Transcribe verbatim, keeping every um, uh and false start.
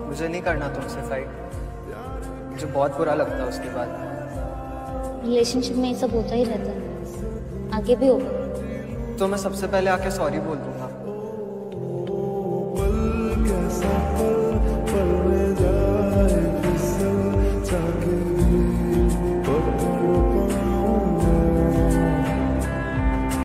मुझे नहीं करना तुमसे फाइट, मुझे बहुत बुरा लगता है उसके बाद। रिलेशनशिप में ये सब होता ही रहता है, आगे भी होगा। तो मैं सबसे पहले आके सॉरी बोल दूँ।